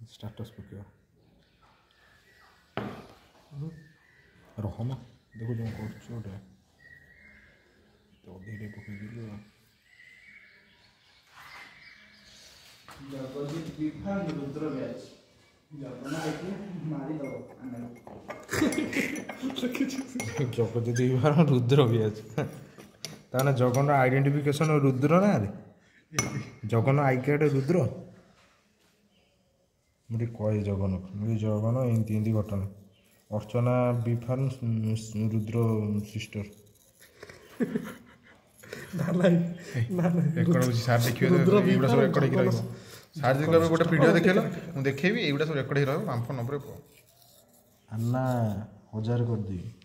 Status पक रह ना देखो जो कर तो धीरे पकईदेलु जगजीत विभाग रुद्र व्याज जगजीत विभाग रुद्र व्याज ताने जगन आइडेंटिफिकेशन रुद्र ना रे जगन आई कार्ड रुद्र मुझे कहे जगन मुझे जगन एमती एमती घटना अर्चना विफान रुद्र सिस्टर सार देखिए सार देखिए गोटे वीडियो देखेल मुझे देखेबी एगुड़ा सब रेकर्ड हो रहा है आम फोन नंबर अन्ना 1000 कर दी।